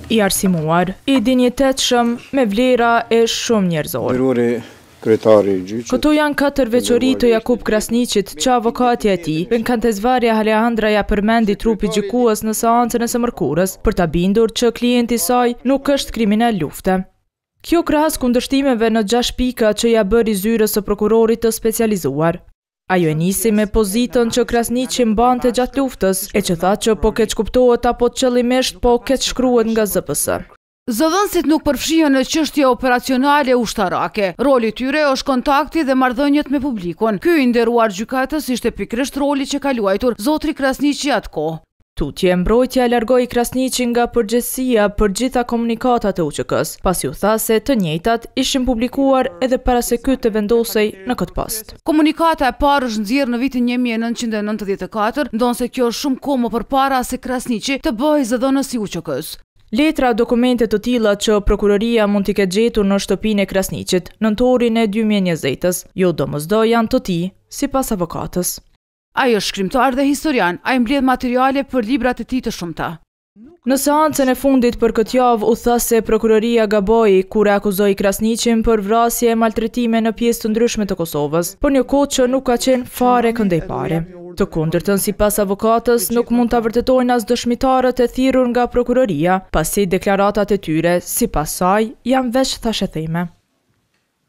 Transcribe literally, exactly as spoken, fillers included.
I arsimuar, i dinjitetshëm me vlera e shumë njerëzore. Këto janë katër veçori të Jakub Krasniqit që avokati e tij, Venkatesvarja Alehandra, ja përmendi trupi gjykues në seancën e së mërkurës për ta bindur që klienti i saj nuk është kriminal lufte. Kjo krahas kundërshtimeve në gjashtë pika që ja bëri zyrës së prokurorit të specializuar. Ajo e nisi me pozitën që Krasniqi mbante gjatë luftës e që tha që po keq kuptohet apo qëllimisht po keq shkruhet nga Z P S. Zëdhënësit nuk përfshihen në çështje operacionale ushtarake. Roli i tyre është kontakti dhe marrëdhëniet me publikun. Ky i nderuar gjykatës ishte pikërisht roli që ka luajtur zotri Krasniqi atë kohë. Tutje mbrojtja largoi Krasniqin nga përgjegjësia për gjitha komunikatat e U Q K-s, pasi u tha se të njëjtat ishin publikuar edhe para se ky të vendosej në këtë post. Komunikata e parë është nxjerrë në vitin një mijë e nëntëqind e nëntëdhjetë e katër, ndonse kjo është shumë kohë më përpara se Krasniqi të bëhej zëdhënës i U Q K-s. Letra dokumente të tilla që prokuroria mund t'i ketë gjetur në shtëpinë e Krasniqit nëntorin e dy mijë e njëzetës, jo domosdo janë të tij, sipas avokatës. Ai është shkrimtar dhe historian, ai mbledh materiale për librat e tij të shumta. Në seancën e fundit për këtë javë u tha se prokuroria gaboi kur e akuzoi Krasniqin për vrasje e maltretime në pjesë të ndryshme të Kosovës, por një kohë që nuk ka qenë fare këndejpare. Të kundërtën, sipas avokatës, nuk mund ta vërtetojnë as dëshmitarët e thirrur nga prokuroria, pasi deklaratat e tyre, sipas saj, janë veç thashetheme.